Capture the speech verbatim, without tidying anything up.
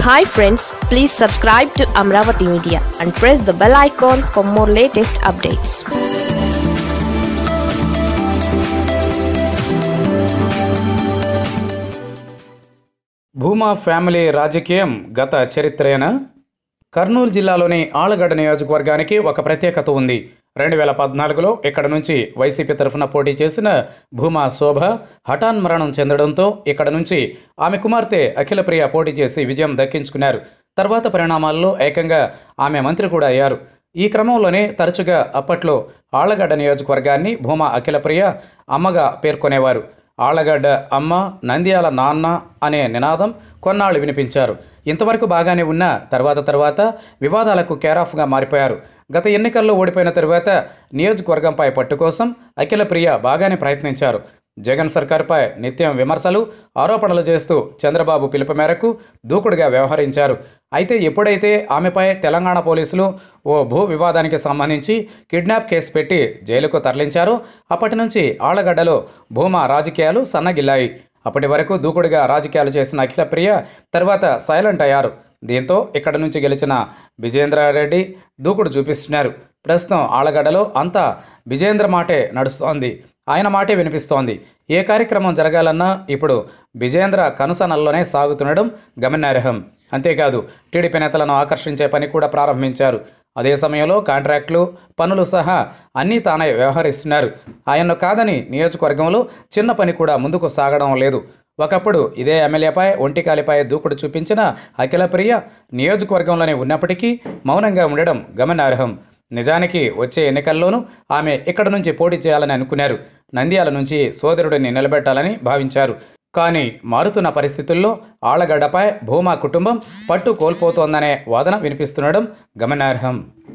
Hi friends, please subscribe to Amravati Media and press the bell icon for more latest updates. Bhuma family రాజకీయం గత చరిత్రేనా? కర్నూలు జిల్లాలోని ఆళ్లగడ్డ నియోజకవర్గానికి ఒక ప్రత్యేకత ఉంది. రెండు వేల పద్నాలుగులో ఇక్కడ నుంచి వైసీపీ తరఫున పోటీ చేసిన భూమా శోభ హఠాన్ మరణం చెందడంతో ఇక్కడ నుంచి ఆమె కుమార్తె అఖిలప్రియ పోటీ చేసి విజయం దక్కించుకున్నారు. తర్వాత పరిణామాల్లో ఏకంగా ఆమె మంత్రి కూడా అయ్యారు. ఈ క్రమంలోనే తరచుగా అప్పట్లో ఆళ్లగడ్డ నియోజకవర్గాన్ని భూమా అఖిలప్రియ అమ్మగా పేర్కొనేవారు. ఆళ్లగడ్డ అమ్మ, నంద్యాల నాన్న అనే నినాదం కొన్నాళ్ళు వినిపించారు. ఇంతవరకు బాగానే ఉన్న తర్వాత తర్వాత వివాదాలకు కేరాఫ్గా మారిపోయారు. గత ఎన్నికల్లో ఓడిపోయిన తరువాత నియోజకవర్గంపై పట్టు కోసం అఖిలప్రియ బాగానే ప్రయత్నించారు. జగన్ సర్కార్పై నిత్యం విమర్శలు, ఆరోపణలు చేస్తూ చంద్రబాబు పిలుపు మేరకు దూకుడుగా వ్యవహరించారు. అయితే ఎప్పుడైతే ఆమెపై తెలంగాణ పోలీసులు ఓ భూ వివాదానికి సంబంధించి కిడ్నాప్ కేసు పెట్టి జైలుకు తరలించారో అప్పటి నుంచి ఆళ్లగడ్డలో భూమా రాజకీయాలు సన్నగిల్లాయి. అప్పటి వరకు దూకుడుగా రాజకీయాలు చేసిన అఖిలప్రియ తర్వాత సైలెంట్ అయ్యారు. దీంతో ఇక్కడ నుంచి గెలిచిన విజేంద్రారెడ్డి దూకుడు చూపిస్తున్నారు. ప్రస్తుతం ఆళ్లగడ్డలో అంతా విజేంద్ర మాటే నడుస్తోంది, ఆయన మాటే వినిపిస్తోంది. ఏ కార్యక్రమం జరగాలన్నా ఇప్పుడు విజేంద్ర కనుసనల్లోనే సాగుతుండడం గమనార్హం. అంతేకాదు టీడీపీ నేతలను ఆకర్షించే పని కూడా ప్రారంభించారు. అదే సమయంలో కాంట్రాక్టులు, పనులు సహా అన్నీ తానే వ్యవహరిస్తున్నారు. ఆయన్ను కాదని నియోజకవర్గంలో చిన్న పని కూడా ముందుకు సాగడం లేదు. ఒకప్పుడు ఇదే ఎమ్మెల్యేపై ఒంటికాలిపై దూకుడు చూపించిన అఖిలప్రియ నియోజకవర్గంలోనే ఉన్నప్పటికీ మౌనంగా ఉండడం గమనార్హం. నిజానికి వచ్చే ఎన్నికల్లోనూ ఆమె ఇక్కడ నుంచి పోటీ చేయాలని అనుకున్నారు. నంద్యాల నుంచి సోదరుడిని నిలబెట్టాలని భావించారు. కానీ మారుతున్న పరిస్థితుల్లో ఆళ్లగడ్డపై భూమా కుటుంబం పట్టు కోల్పోతోందనే వాదన వినిపిస్తుండడం గమనార్హం.